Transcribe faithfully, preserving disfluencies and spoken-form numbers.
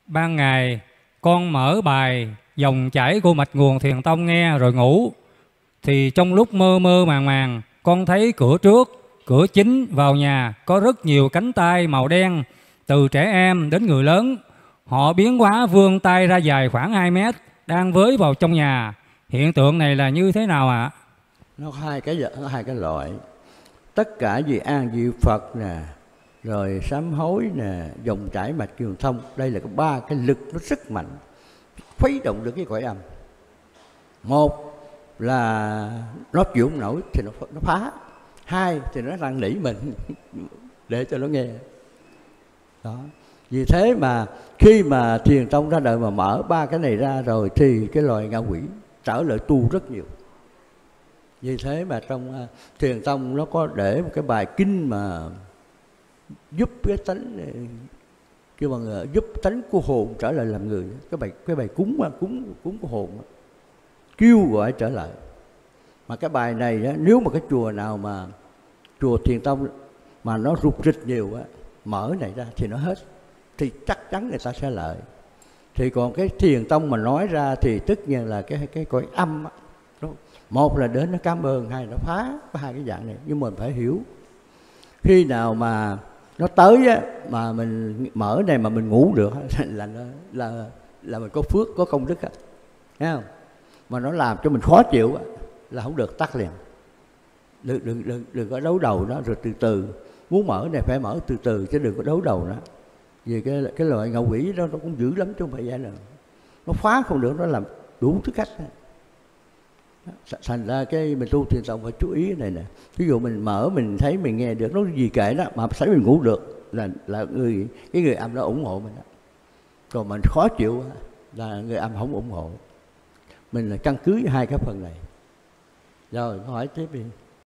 Ban ngày con mở bài dòng chảy của mạch nguồn Thiền Tông nghe rồi ngủ, thì trong lúc mơ mơ màng màng con thấy cửa trước, cửa chính vào nhà có rất nhiều cánh tay màu đen, từ trẻ em đến người lớn. Họ biến hóa vươn tay ra dài khoảng hai mét, đang với vào trong nhà. Hiện tượng này là như thế nào ạ? À? Nó có hai cái nó hai cái loại. Tất cả gì an diệu Phật nè, rồi sám hối nè, dòng chảy mạch truyền thông, đây là có ba cái lực nó rất mạnh, khuấy động được cái cõi âm. Một là nó chịu không nổi thì nó nó phá. Hai thì nó năn nỉ mình để cho nó nghe. Đó. Vì thế mà khi mà Thiền Tông ra đời mà mở ba cái này ra rồi thì cái loài ngạ quỷ trở lại tu rất nhiều. Vì thế mà trong uh, Thiền Tông nó có để một cái bài kinh mà giúp cái tánh kêu bằng giúp tánh của hồn trở lại làm người. Cái bài cái bài cúng cúng cúng của hồn đó, kêu gọi trở lại. Mà cái bài này đó, nếu mà cái chùa nào mà chùa Thiền Tông mà nó rục rịch nhiều á, mở này ra thì nó hết, thì chắc chắn người ta sẽ lợi. Thì còn cái Thiền Tông mà nói ra thì tất nhiên là cái cái cõi âm á, một là đến nó cảm ơn, hai nó phá, có hai cái dạng này. Nhưng mình phải hiểu khi nào mà nó tới á, mà mình mở này mà mình ngủ được là là là mình có phước, có công đức á, thấy không? Mà nó làm cho mình khó chịu á, là không được, tắt liền. Đừng đừng đừng đừng có đấu đầu nó, rồi từ từ muốn mở này phải mở từ từ chứ đừng có đấu đầu nó. Vì cái cái loại ngạ quỷ đó nó cũng dữ lắm chứ không phải vậy nào. Nó phá không được, nó làm đủ thứ cách. Thành ra cái mình tu Thiền Tông phải chú ý cái này nè. Ví dụ mình mở mình thấy mình nghe được nó gì kệ đó, mà thấy mình ngủ được là là người cái người âm đó ủng hộ mình đó. Còn mình khó chịu là người âm không ủng hộ. Mình là căn cứ hai cái phần này. Rồi hỏi tiếp đi.